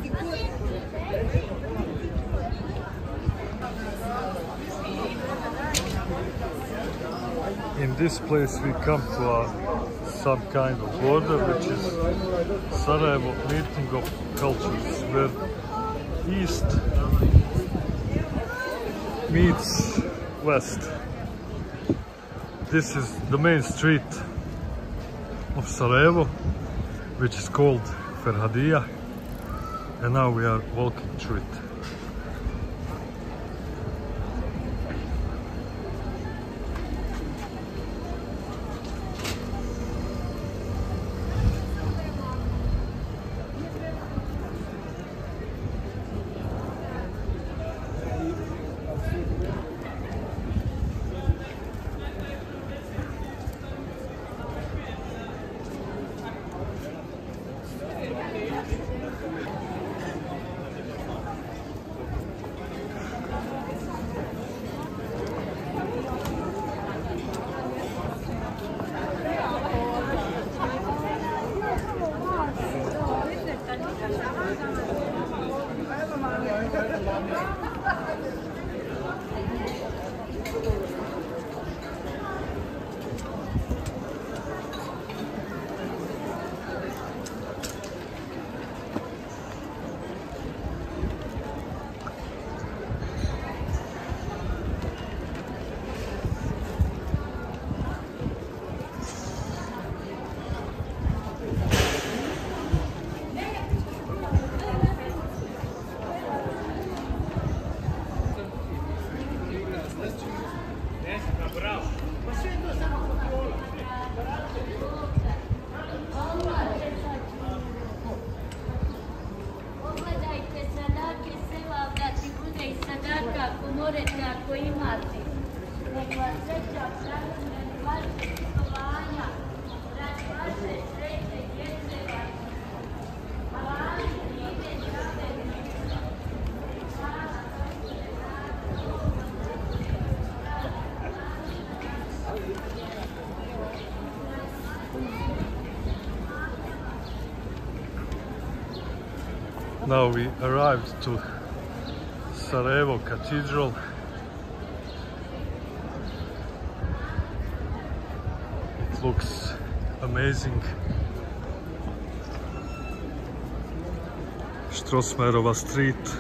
In this place we come to some kind of border, which is Sarajevo meeting of cultures, where East meets West. This is the main street of Sarajevo, which is called Ferhadija, and now we are walking through it. Now we arrived to Sarajevo Cathedral. It looks amazing. Strossmayerova Street.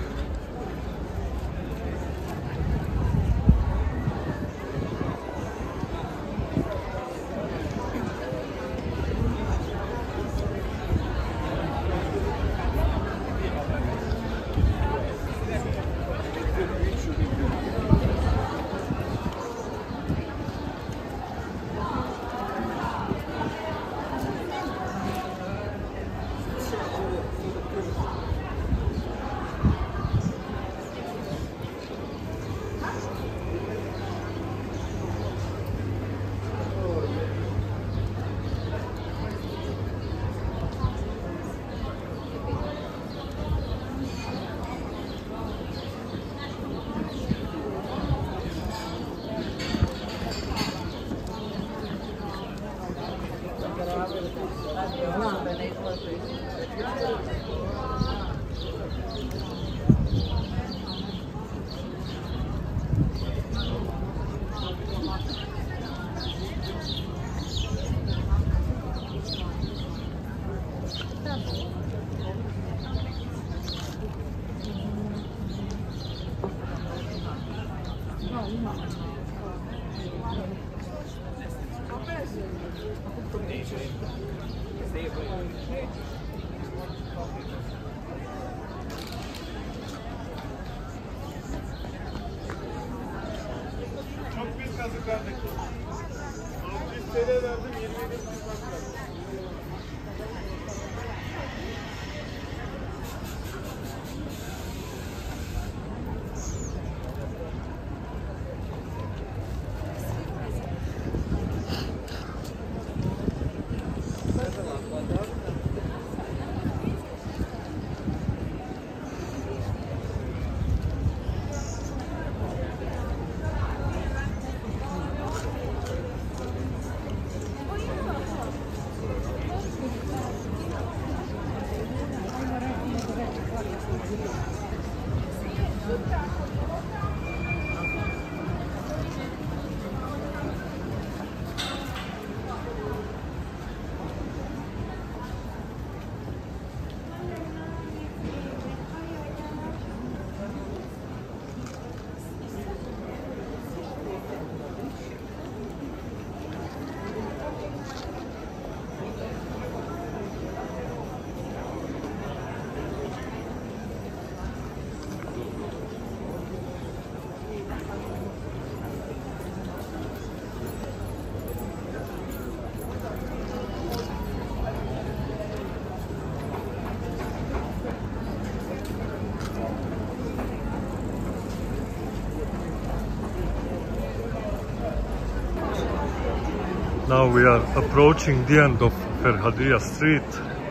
Now we are approaching the end of Ferhadija street.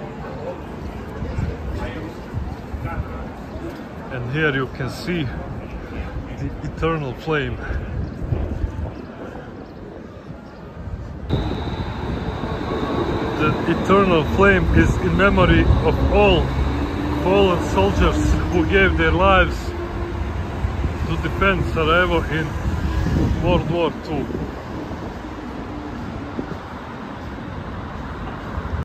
And here you can see the eternal flame. The eternal flame is in memory of all fallen soldiers who gave their lives to defend Sarajevo in World War II.